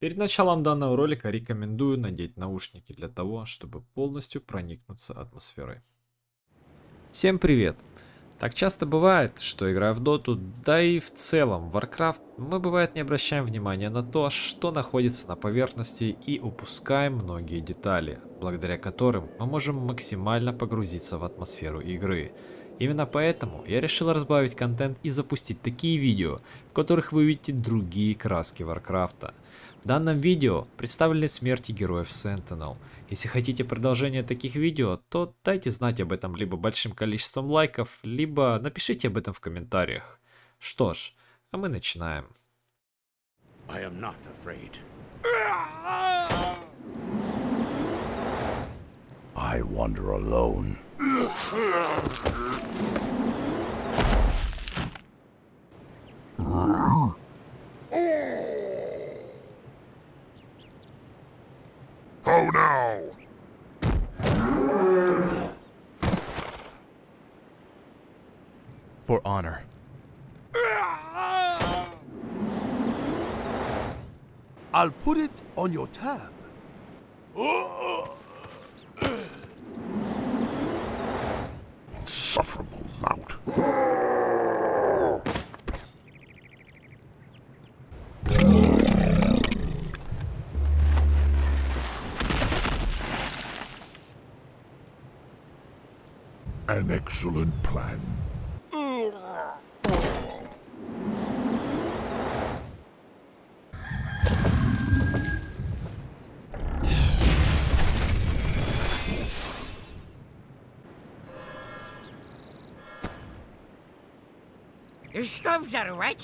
Перед началом данного ролика рекомендую надеть наушники для того, чтобы полностью проникнуться атмосферой. Всем привет! Так часто бывает, что играя в доту, да и в целом в Warcraft, мы бывает не обращаем внимания на то, что находится на поверхности и упускаем многие детали, благодаря которым мы можем максимально погрузиться в атмосферу игры. Именно поэтому я решил разбавить контент и запустить такие видео, в которых вы увидите другие краски Warcraft'а. В данном видео представлены смерти героев Sentinel. Если хотите продолжение таких видео, то дайте знать об этом либо большим количеством лайков, либо напишите об этом в комментариях. Что ж, а мы начинаем. I am not afraid. I wander alone. How now? For honor. I'll put it on your tab. Insufferable lout. An excellent plan. Your stoves are wet?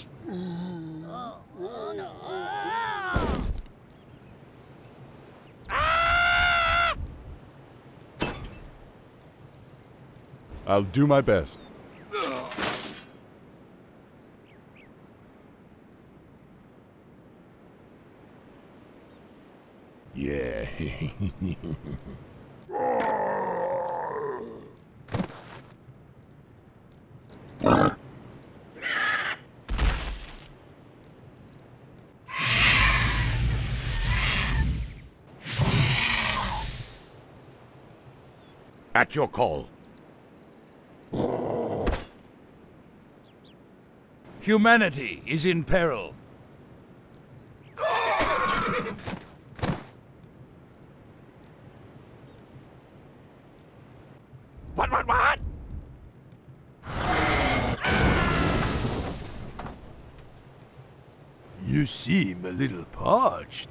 I'll do my best. Yeah. At your call. Humanity is in peril. What? You seem a little parched.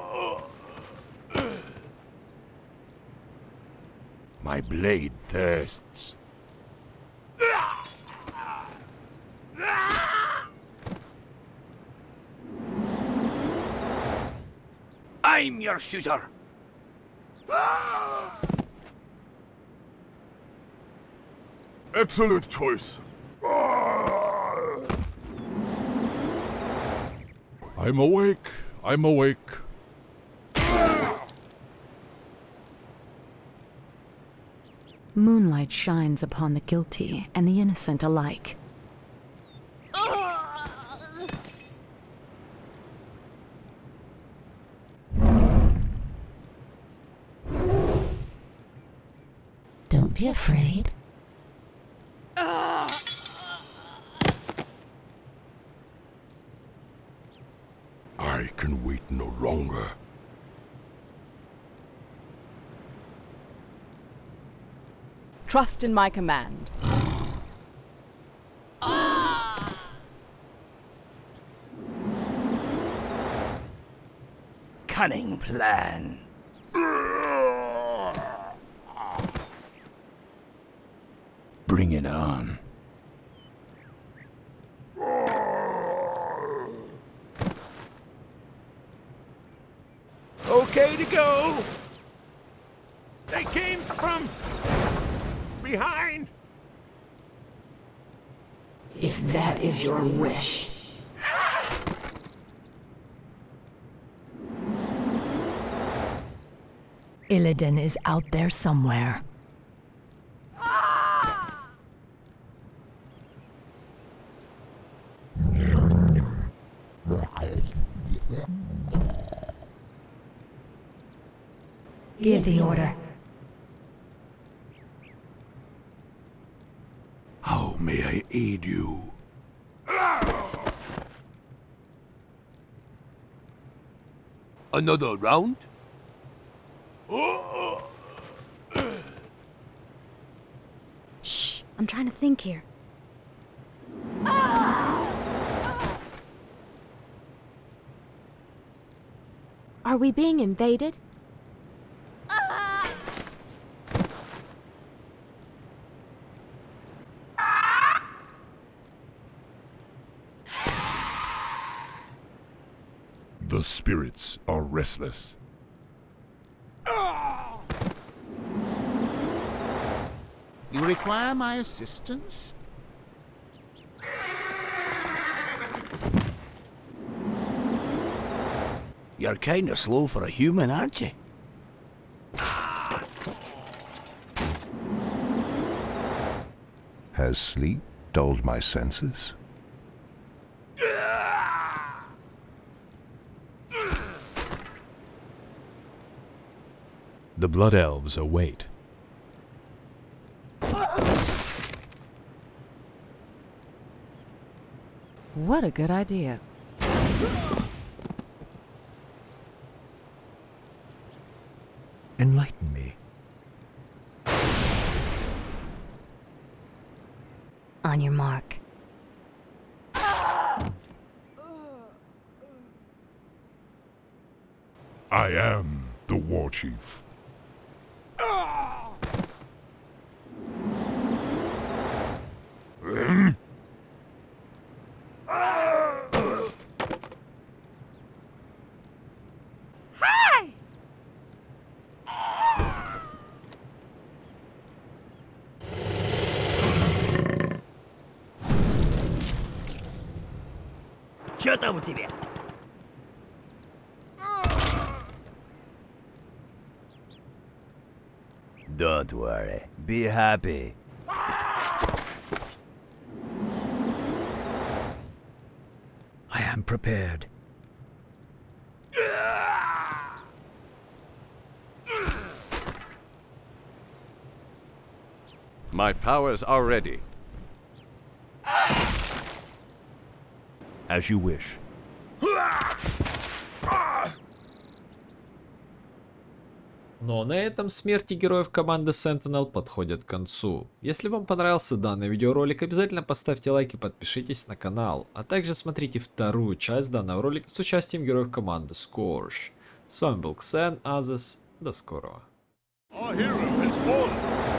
My blade thirsts. I'm your shooter. Excellent choice. I'm awake. Moonlight shines upon the guilty and the innocent alike. Don't be afraid. I can wait no longer. Trust in my command. Cunning plan. Bring it on. Okay to go. They came from behind. If that is your wish. Illidan is out there somewhere. Give the order. How may I aid you? Another round? Shh, I'm trying to think here. Are we being invaded? The spirits are restless. You require my assistance? You're kinda slow for a human, aren't you? Has sleep dulled my senses? The Blood Elves await. What a good idea. Enlighten me. On your mark. I am the War Chief. Чё там у тебя? Don't worry. Be happy. I am prepared. My powers are ready. As you wish. Но на этом смерти героев команды Sentinel подходят к концу. Если вам понравился данный видеоролик, обязательно поставьте лайк и подпишитесь на канал. А также смотрите вторую часть данного ролика с участием героев команды Scourge. С вами был Ксен Азес. До скорого. Our hero has fallen.